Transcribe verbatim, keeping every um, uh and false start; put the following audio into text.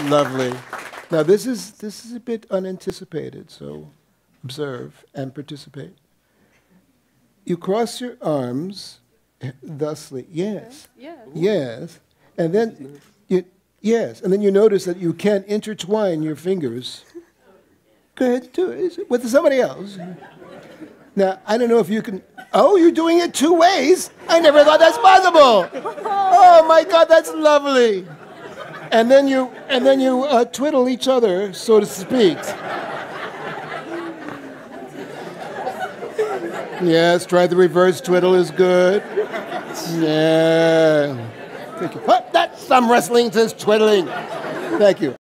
Lovely. Now this is this is a bit unanticipated, so observe and participate. You cross your arms thusly. Yes. Yeah. Yes. And then you yes, and then you notice that you can't intertwine your fingers. Go ahead, do it with somebody else. Now, I don't know if you can... Oh, you're doing it two ways? I never thought that's possible. Oh, my God, that's lovely. And then you, and then you uh, twiddle each other, so to speak. Yes, try the reverse twiddle is good. Yeah. Thank you. Oh, that's some wrestling says twiddling. Thank you.